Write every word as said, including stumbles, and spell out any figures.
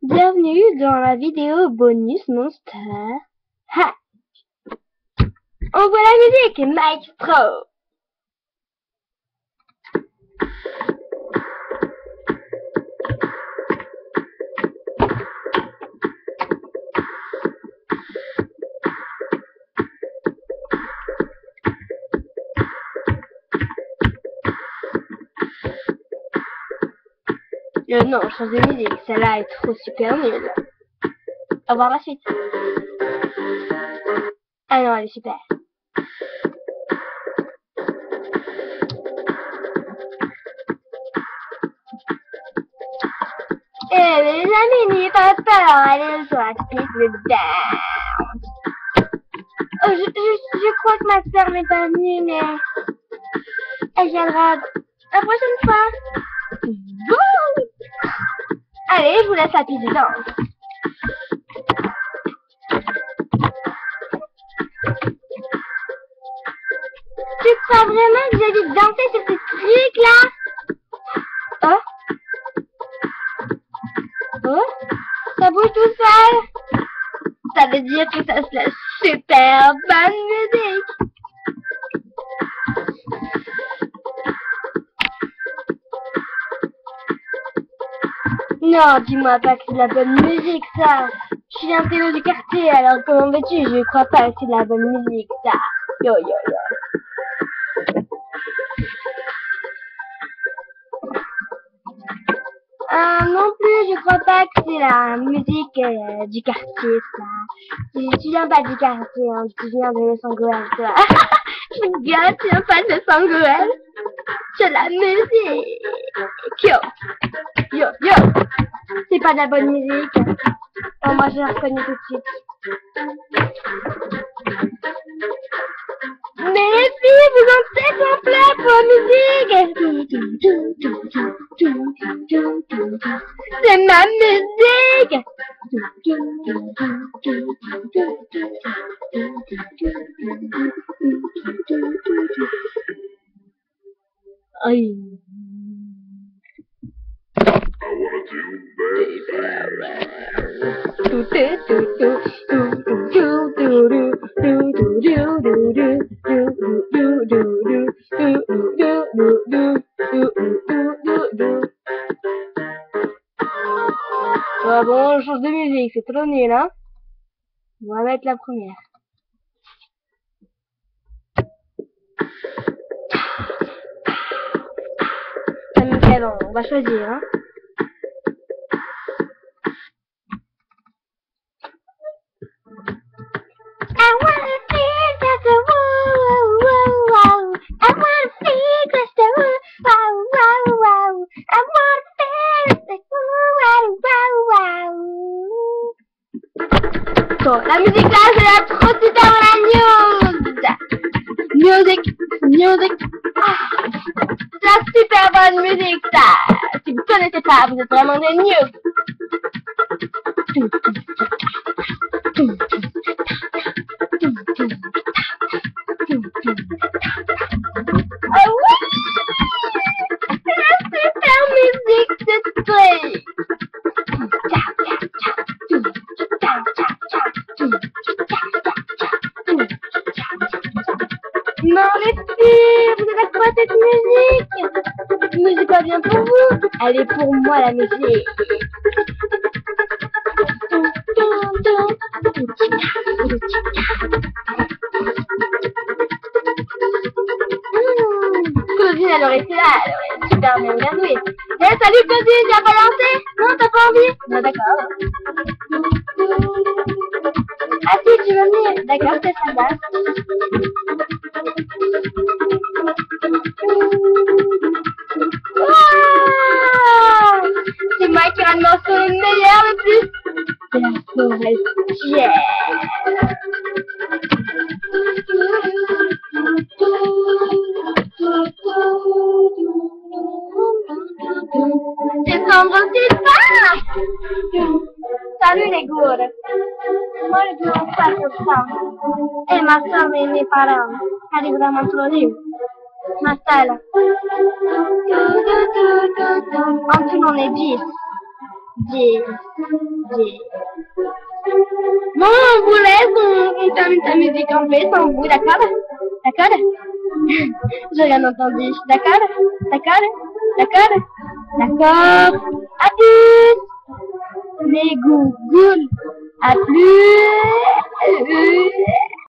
Bienvenue dans la vidéo bonus Monster High. On voit la musique Maestro. Euh, non, je change de musique, celle-là est trop super nulle. Au revoir la suite. Ah non, elle est super. Eh les amis, n'ayez pas peur, allez sur la piste de down. Oh, je, je, je crois que ma sœur n'est pas venue, mais elle viendra la prochaine fois. Bon. Allez, je vous laisse la piste de danse. Tu crois vraiment que j'ai dû danser sur ce truc-là? Oh? Oh? Ça bouge tout seul? Ça veut dire que ça se laisse super bonne musique. Non, dis-moi pas que c'est de la bonne musique, ça. Je suis un télo du quartier, alors comment veux-tu? Je crois pas que c'est de la bonne musique, ça. Yo, yo, yo. Euh, non plus, je crois pas que c'est la musique euh, du quartier, ça. Tu, tu viens pas du quartier, hein, tu viens de Los Angeles, toi. Je rigole, tu viens pas de Los Angeles. C'est la musique. Yo, yo, yo. C'est pas de la bonne musique. Oh, moi, je la reconnais tout de suite. Mais les filles, vous en êtes en plein pour la musique. C'est ma musique. Aïe. Ah bon, on change de musique, c'est trop nul, hein. On va mettre la première. Ça nickel, on va choisir, hein. I wanna feel just a woo woo woo. I wanna feel just a woo woo woo woo. I wanna feel just a woo woo woo. Bon, la musique là, c'est la trop super dans la news. Music, music. Ah, c'est la super bonne musique ça. Si vous connaissez pas, vous êtes vraiment des news. Ah oui! C'est la super musique de truc! Non les filles, vous avez quoi cette musique? Cette musique pas bien pour vous? Elle est pour moi la musique! Claudine, elle aurait été là, elle aurait super bien bien joué. Eh, hey, salut Claudine, tu vas pas danser? Non, t'as pas envie? Non, d'accord. Ah si, tu veux venir? D'accord, c'est ça date. Wow, c'est moi qui aura le morceau le meilleur le plus. C'est la forestière. Descendre aussi pas. Salut les gourdes. Moi je ne pense pas sur ça. Et ma soeur et mes parents arrivent vraiment trop nuls. Ma salle. En tout on est dix. J. J. Bon, on vous laisse, on, on termine ta musique en paix sans vous, d'accord? D'accord? J'ai rien entendu. D'accord? D'accord? D'accord? D'accord? À plus! Les gougoules! À plus!